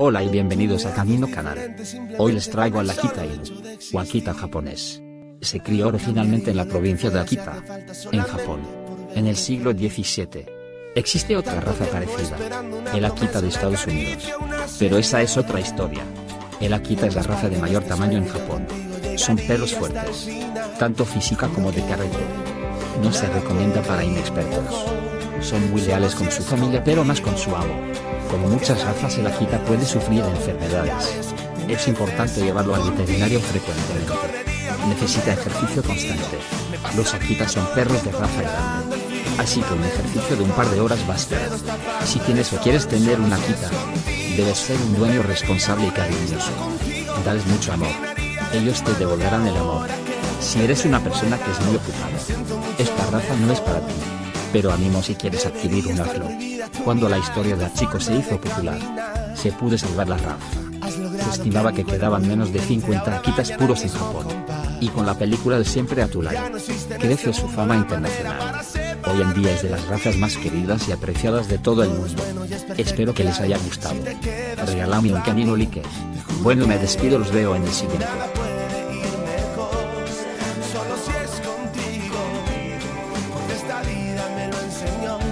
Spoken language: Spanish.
Hola y bienvenidos a Camino Canal. Hoy les traigo al Akita Inu, o Akita japonés. Se crió originalmente en la provincia de Akita, en Japón, en el siglo XVII. Existe otra raza parecida, el Akita de Estados Unidos. Pero esa es otra historia. El Akita es la raza de mayor tamaño en Japón. Son perros fuertes, tanto física como de carácter. No se recomienda para inexpertos. Son muy leales con su familia pero más con su amo. Como muchas razas, el Akita puede sufrir enfermedades. Es importante llevarlo al veterinario frecuentemente. Necesita ejercicio constante. Los Akitas son perros de raza grande, así que un ejercicio de un par de horas basta. Si tienes o quieres tener un Akita, debes ser un dueño responsable y cariñoso. Dales mucho amor. Ellos te devolverán el amor. Si eres una persona que es muy ocupada, esta raza no es para ti. Pero ánimo si quieres adquirir un hazlo. Cuando la historia de Hachiko se hizo popular, se pudo salvar la raza. Se estimaba que quedaban menos de 50 Akitas puros en Japón. Y con la película de Siempre a tu lado, creció su fama internacional. Hoy en día es de las razas más queridas y apreciadas de todo el mundo. Espero que les haya gustado. Regalame un camino like. Bueno, me despido, los veo en el siguiente. Esta vida me lo enseñó.